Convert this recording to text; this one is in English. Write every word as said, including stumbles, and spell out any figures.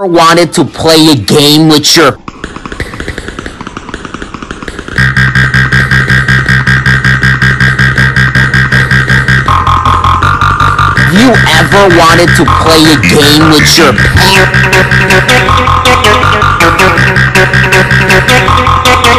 wanted to play a game with your You ever wanted to play a game with your parents?